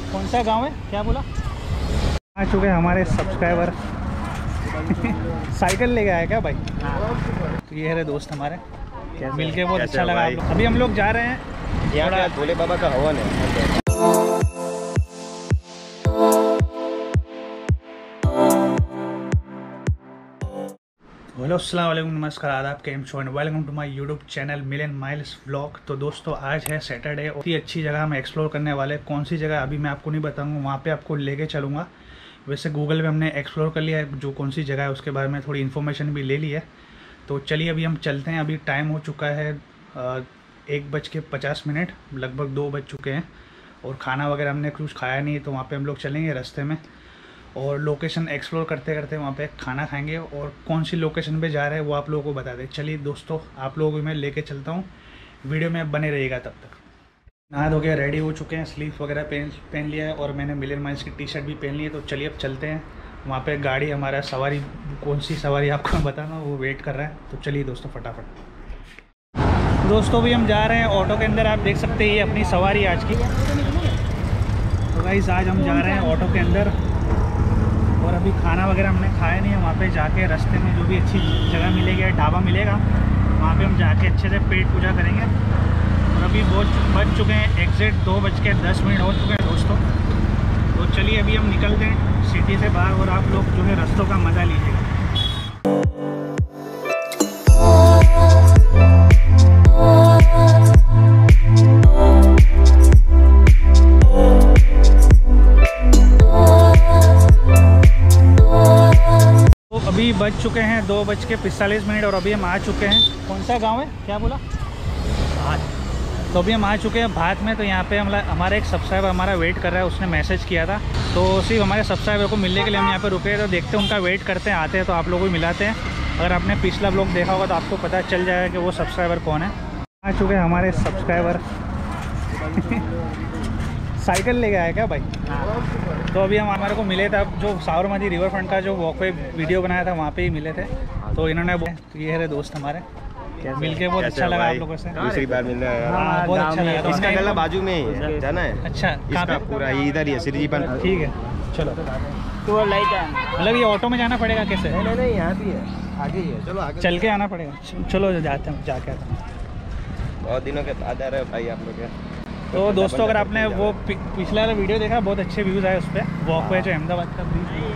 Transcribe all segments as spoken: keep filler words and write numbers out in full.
कौन सा गांव है, क्या बोला? आ चुके हैं हमारे सब्सक्राइबर। साइकिल लेके आया क्या भाई? तो ये है दोस्त हमारे, मिलके बहुत अच्छा लगा। अभी हम लोग जा रहे हैं, यहाँ भोले बाबा का हवन है। हेलो अस्सलाम वालेकुम, नमस्कार, आदाब, केम शो and welcome to my YouTube channel million miles vlog. तो दोस्तों आज है सैटरडे, बहुत ही अच्छी जगह हम एक्सप्लोर करने वाले। कौन सी जगह अभी मैं आपको नहीं बताऊंगा, वहाँ पे आपको लेके चलूँगा। वैसे गूगल पे हमने एक्सप्लोर कर लिया है जो कौन सी जगह है, उसके बारे में थोड़ी इन्फॉर्मेशन भी ले ली है। तो चलिए अभी हम चलते हैं। अभी टाइम हो चुका है एक बज के पचास मिनट, लगभग दो बज चुके हैं और खाना वगैरह हमने कुछ खाया नहीं है। तो वहाँ पर हम लोग चलेंगे रास्ते में और लोकेशन एक्सप्लोर करते करते वहाँ पे खाना खाएंगे और कौन सी लोकेशन पे जा रहे हैं वो आप लोगों को बता दें। चलिए दोस्तों, आप लोगों को मैं लेके चलता हूँ, वीडियो में बने रहिएगा तब तक। नहा धो के रेडी हो चुके हैं, स्लीव वगैरह पहन पहन लिया है और मैंने मिलियन माइल्स की टी शर्ट भी पहन ली है। तो चलिए अब चलते हैं वहाँ पर। गाड़ी हमारा सवारी, कौन सी सवारी आपको बताना, वो वेट कर रहा है। तो चलिए दोस्तों फटाफट। दोस्तों भी हम जा रहे हैं ऑटो के अंदर, आप देख सकते हैं ये अपनी सवारी आज की। तो गाइस आज हम जा रहे हैं ऑटो के अंदर और अभी खाना वगैरह हमने खाया नहीं है। वहाँ पे जाके रास्ते में जो भी अच्छी जगह मिलेगी, ढाबा मिलेगा, वहाँ पे हम जाके अच्छे से पेट पूजा करेंगे। और अभी बहुत बज चुके हैं, एग्जैक्ट दो बज के दस मिनट हो चुके हैं दोस्तों। तो चलिए अभी हम निकलते हैं सिटी से बाहर और आप लोग जो है रास्तों का मज़ा लीजिएगा। अभी बज चुके हैं दो बज के पिस्तालीस मिनट और अभी हम आ चुके हैं, कौन सा गांव है, क्या बोला? भात। तो अभी हम आ चुके हैं भात में। तो यहाँ पे हम हमारा एक सब्सक्राइबर हमारा वेट कर रहा है, उसने मैसेज किया था। तो सिर्फ हमारे सब्सक्राइबर को मिलने के लिए हम यहाँ पे रुके हैं। तो देखते हैं, उनका वेट करते हैं, आते हैं तो आप लोगों को मिलाते हैं। अगर आपने पिछला ब्लॉग देखा होगा तो आपको पता चल जाएगा कि वो सब्सक्राइबर कौन है। आ चुके हैं हमारे सब्सक्राइबर। साइकिल लेके आया क्या भाई? तो अभी हम हमारे को मिले थे, अब जो साबरमती रिवर फ्रंट का जो वॉकवे वीडियो बनाया था वहाँ पे ही मिले थे। तो इन्होंने, तो ये है दोस्त हमारे, मिलके बहुत अच्छा लगा आप लोगों से। दूसरी बार मिल रहा है, हाँ, बहुत अच्छा लगा। इसका गला बाजू में ही है, जाना है? अच्छा, इसका पूरा इधर ही है, श्रीजीपन। ठीक है चलो। तो मतलब ये ऑटो में जाना पड़ेगा कैसे? नहीं नहीं, यहाँ भी है, आगे ही है। चलो आगे चल के आना पड़ेगा। चलो जाते हैं, जाके आते हैं। बहुत दिनों के बाद आ रहे हो भाई आप लोग। तो दोस्तों अगर आपने वो पिछला वाला वीडियो देखा, बहुत अच्छे व्यूज़ आए उस पर, वॉकवे जो अहमदाबाद का।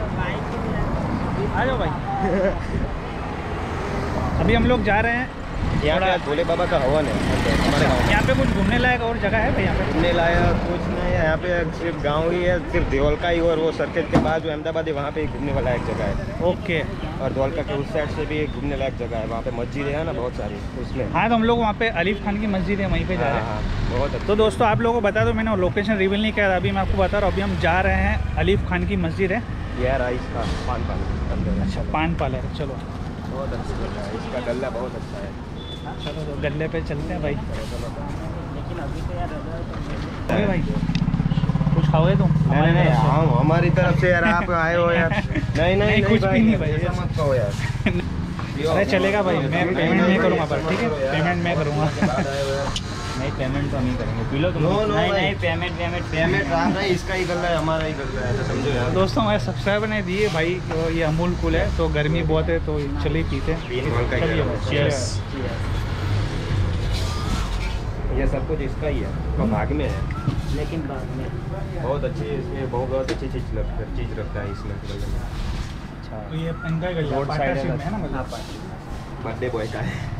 आ जाओ भाई। अभी हम लोग जा रहे हैं, यहाँ पे भोले बाबा का हवन है हमारे गाँव। यहाँ पे कुछ घूमने लायक और जगह है भाई? यहाँ पे घूमने लायक कुछ नहीं है, यहाँ पे सिर्फ गांव ही है, सिर्फ धौलका ही। और वो सर्किट के बाद जो अहमदाबाद है वहाँ पे घूमने वाला एक जगह है। ओके। और धौलका के उस साइड से भी एक घूमने लायक जगह है, वहाँ पे मस्जिद है ना बहुत सारी उसमें। हाँ, तो हम लोग वहाँ पे अलीफ खान की मस्जिद है, वहीं पे जा रहे हैं। हाँ, बहुत अच्छा। तो दोस्तों आप लोगों को बता दो, मैंने लोकेशन रिवील नहीं किया, अभी मैं आपको बता रहा हूँ। अभी हम जा रहे हैं अलीफ खान की मस्जिद है यार, इसका पान पार्लर। अच्छा, पान पार्लर। चलो बहुत अच्छी जगह है, इसका गल्ला बहुत अच्छा है। चलो तो गले पे चलते हैं भाई। लेकिन अभी तो यार भाई कुछ खाओगे तुम? नहीं नहीं, हाँ हमारी तरफ से यार आप आए हो यार। नहीं नहीं कुछ भी नहीं भाई, ऐसा मत कहो यार। अरे चलेगा भाई, मैं पेमेंट मैं करूँगा पर, ठीक है? पेमेंट मैं करूँगा। नहीं पेमेंट तो हम ही करेंगे, पिलो तुम। नो नो नहीं नहीं, पेमेंट पेमेंट पेमेंट रहा नहीं, इसका ही गल्ला है, हमारा ही गल्ला है, समझो यार। दोस्तों हमारे सब्सक्राइबर ने दिए भाई, तो ये अमूल कूल है, तो गर्मी बहुत है तो चलिए पीते हैं। ये सब कुछ इसका ही है, तो भाग में है, लेकिन भाग में बहुत अच्छी, इसमें बहुत बहुत अच्छी चीज़ लगता है, चीज़ रखता है इसमें गले में। अच्छा, तो ये इनका गल्ला पार्टनरशिप में है ना, मतलब बर्थडे बॉय का है।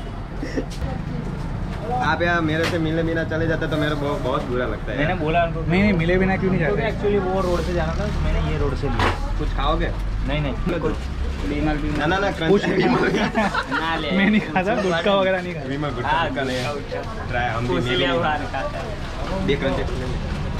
आप यार मेरे से मिलने बिना चले जाते तो मेरे बहुत बहुत बुरा लगता है। मैंने बोला नहीं नहीं, मिले बिना क्यों नहीं जाते? एक्चुअली वो रोड से जाना था, तो मैंने ये रोड से लिया। कुछ खाओगे? नहीं नहीं, कुछ बीमल बीमल ना ना ना, कुछ ना ले। मैं नहीं खाता, गुटखा वगैरह नहीं खाता। बीमल गुटखा का नहीं ट्राई, हम भी ले उड़ा खाता है। देख रहे हैं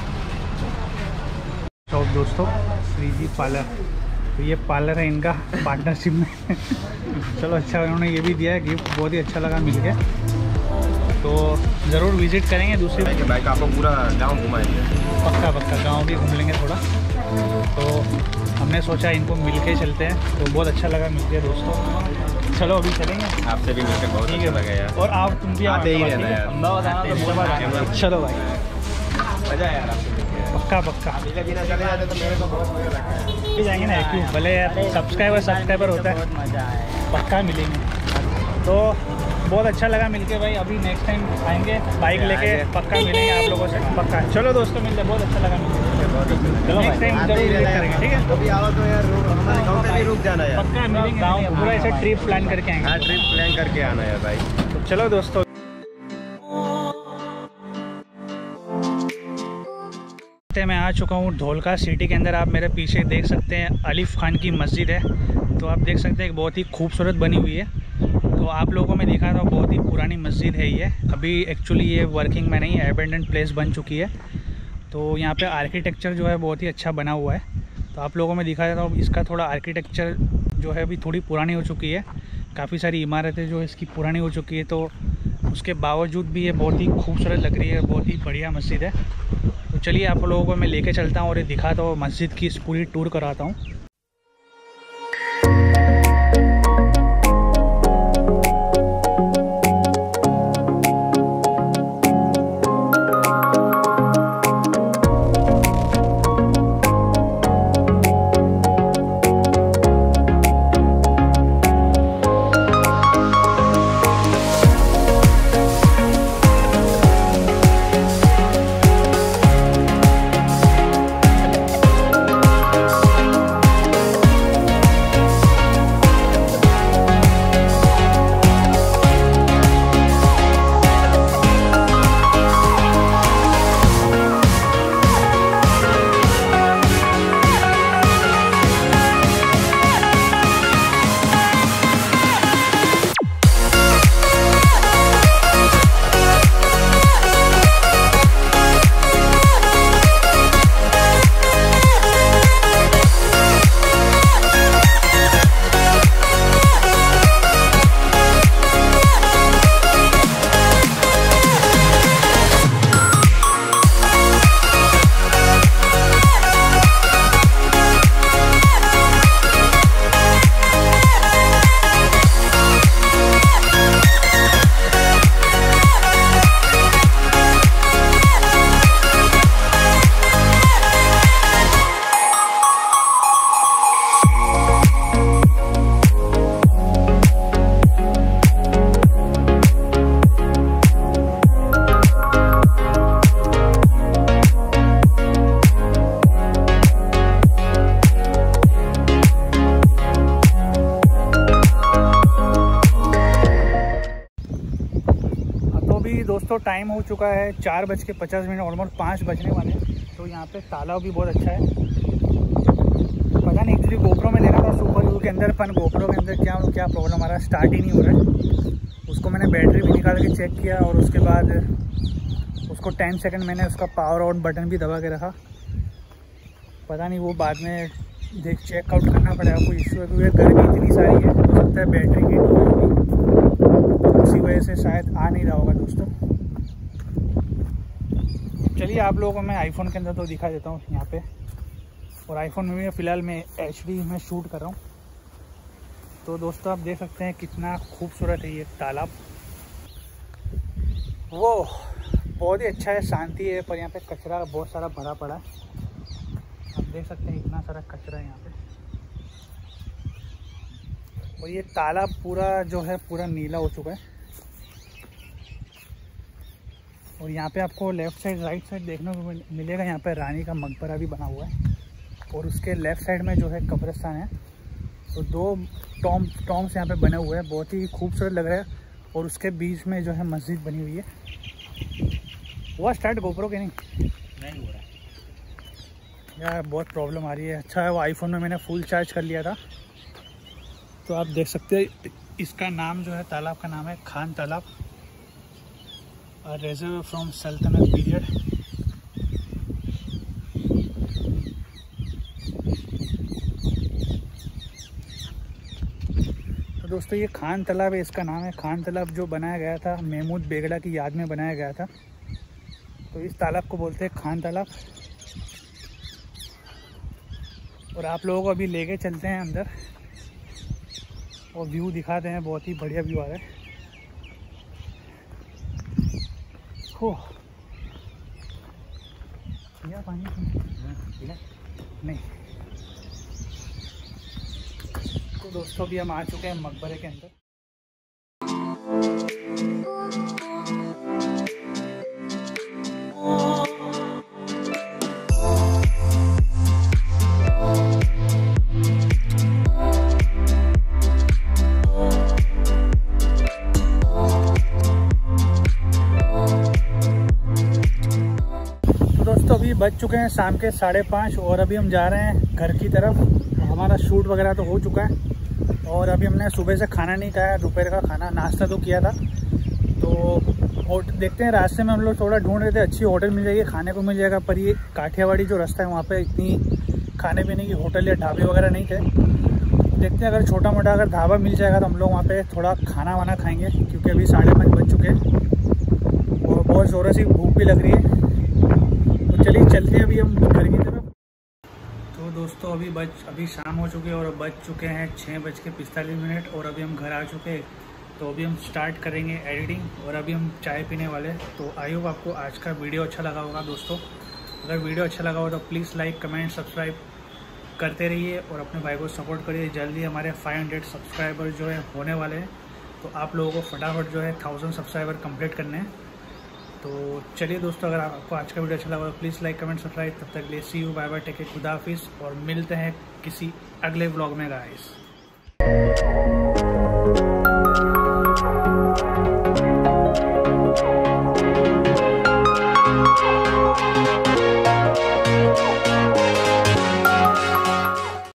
शॉप दोस्तों, श्रीजी पार्लर। तो ये पार्लर है इनका पार्टनरशिप में। चलो अच्छा, उन्होंने ये भी दिया है गिफ्ट, बहुत ही अच्छा लगा मिल के। तो ज़रूर विज़िट करेंगे दूसरी बार। बाइक आपको पूरा गांव घुमाएंगे, पक्का पक्का गांव भी घूम लेंगे थोड़ा। तो हमने सोचा इनको मिल के चलते हैं, तो बहुत अच्छा लगा मिल के दोस्तों। चलो अभी चलेंगे, आपसे भी मिलकर बहुत अच्छा लगा यार। और आप तुम भी आते ही रहना यार। चलो भाई, मजा यार आपसे मिलकर। पक्का पक्का मिले बिना चले जाते तो मेरे को बहुत मजा लगता है। भी जाएंगे ना क्यों भले सब्सक्राइबर सब्सक्राइबर होता है, मजा आया। पक्का मिलेंगे। तो बहुत अच्छा लगा मिलके भाई, अभी नेक्स्ट टाइम आएंगे बाइक लेके, पक्का मिलेंगे आप लोगों से पक्का। चलो दोस्तों मिलते, बहुत अच्छा लगा मिलके, चलो नेक्स्ट टाइम जरूर विजिट करेंगे, ठीक है। कभी आओ तो यार हमारे गाँव पे भी रुक जाना यार। पक्का मिलेंगे, गाँव पूरा ऐसे ट्रिप प्लान करके आएंगे। हाँ ट्रिप प्लान करके आना है भाई। तो चलो दोस्तों, मैं आ चुका हूँ ढोलका सिटी के अंदर। आप मेरे पीछे देख सकते हैं अलीफ खान की मस्जिद है। तो आप देख सकते हैं बहुत ही खूबसूरत बनी हुई है। तो आप लोगों को मैं दिखा था, बहुत ही पुरानी मस्जिद है ये। अभी एक्चुअली ये वर्किंग में नहीं है, एबेंडेंट प्लेस बन चुकी है। तो यहाँ पे आर्किटेक्चर जो है बहुत ही अच्छा बना हुआ है। तो आप लोगों में दिखा देता हूँ, इसका थोड़ा आर्किटेक्चर जो है अभी थोड़ी पुरानी हो चुकी है। काफ़ी सारी इमारतें जो है इसकी पुरानी हो चुकी है, तो उसके बावजूद भी ये बहुत ही खूबसूरत लग रही है, बहुत ही बढ़िया मस्जिद है। तो चलिए आप लोगों को मैं लेके चलता हूँ और ये दिखाता हूँ, मस्जिद की इस पूरी टूर कराता हूँ। दोस्तों टाइम हो चुका है चार बज के पचास मिनट, ऑलमोस्ट पाँच बजने वाले हैं। तो यहाँ पे तालाब भी बहुत अच्छा है। पता नहीं एक्चुअली गोप्रो में लेना था सुपर व्यू के अंदर, पर गोप्रो के अंदर क्या क्या प्रॉब्लम आ रहा है, स्टार्ट ही नहीं हो रहा है। उसको मैंने बैटरी भी निकाल के चेक किया और उसके बाद उसको टेन सेकंड मैंने उसका पावर ऑन बटन भी दबा के रखा। पता नहीं वो बाद में देख चेकआउट करना पड़ेगा, कोई इश्यू है क्योंकि गर्मी इतनी सारी है, हो सकता है बैटरी हीट हो जाएगी, उसी वजह से शायद आ नहीं रहा होगा दोस्तों। चलिए आप लोगों को मैं आईफोन के अंदर तो दिखा देता हूँ यहाँ पे, और आईफोन में भी फ़िलहाल मैं एच डी में शूट कर रहा हूँ। तो दोस्तों आप देख सकते हैं कितना खूबसूरत है ये तालाब। वो बहुत ही अच्छा है, शांति है, पर यहाँ पे कचरा बहुत सारा भरा पड़ा है। आप देख सकते हैं इतना सारा कचरा है यहाँ पे। और ये तालाब पूरा जो है पूरा नीला हो चुका है। और यहाँ पे आपको लेफ़्ट साइड राइट साइड देखने को मिलेगा, यहाँ पे रानी का मकबरा भी बना हुआ है, और उसके लेफ़्ट साइड में जो है कब्रिस्तान है। तो दो टॉम टॉम्स यहाँ पे बने हुए हैं, बहुत ही खूबसूरत लग रहा है। और उसके बीच में जो है मस्जिद बनी हुई है। हुआ स्टार्ट गोप्रो के नहीं नहीं हो रहा यार, बहुत प्रॉब्लम आ रही है। अच्छा है वो आईफोन में मैंने फुल चार्ज कर लिया था। तो आप देख सकते हैं इसका नाम जो है तालाब का नाम है खान तालाब, रिजर्व फ्रॉम सल्तनत पीरियड। तो दोस्तों ये खान तालाब है, इसका नाम है खान तालाब, जो बनाया गया था महमूद बेगड़ा की याद में बनाया गया था। तो इस तालाब को बोलते हैं खान तालाब। और आप लोगों को अभी लेके चलते हैं अंदर और व्यू दिखाते हैं, बहुत ही बढ़िया व्यू आ रहा है। हो या पानी तो दोस्तों अभी हम आ चुके हैं मकबरे के अंदर। दोस्तों अभी बज चुके हैं शाम के साढ़े पाँच और अभी हम जा रहे हैं घर की तरफ। हमारा शूट वगैरह तो हो चुका है और अभी हमने सुबह से खाना नहीं खाया, दोपहर का खाना नाश्ता तो किया था। तो और देखते हैं, रास्ते में हम लोग थोड़ा ढूंढ रहे थे अच्छी होटल मिल जाएगी, खाने को मिल जाएगा, पर ये काठियावाड़ी जो रास्ता है वहाँ पे इतनी खाने पीने की होटल या ढाबे वगैरह नहीं थे। देखते हैं अगर छोटा मोटा अगर ढाबा मिल जाएगा तो हम लोग वहाँ पे थोड़ा खाना वाना खाएँगे, क्योंकि अभी साढ़े पाँच बज चुके हैं और बहुत ज़ोरों से भूख भी लग रही है। तो चलिए चलते हैं अभी हम घर की तरफ। तो दोस्तों अभी बज अभी शाम हो चुकी है और बज चुके हैं छः बज के पिस्तालीस मिनट और अभी हम घर आ चुके हैं। तो अभी हम स्टार्ट करेंगे एडिटिंग और अभी हम चाय पीने वाले। तो आई होप आपको आज का वीडियो अच्छा लगा होगा दोस्तों। अगर वीडियो अच्छा लगा हो तो प्लीज़ लाइक कमेंट सब्सक्राइब करते रहिए और अपने भाई को सपोर्ट करिए। जल्दी हमारे फाइव हंड्रेड सब्सक्राइबर जो है होने वाले हैं, तो आप लोगों को फटाफट जो है थाउजेंड सब्सक्राइबर कंप्लीट करने हैं। तो चलिए दोस्तों, अगर आपको आज का वीडियो अच्छा लगा तो प्लीज़ लाइक कमेंट सब्सक्राइब। तब तक ले see you, bye bye, take care, खुदा हाफिज़ और मिलते हैं किसी अगले व्लॉग में गाइस।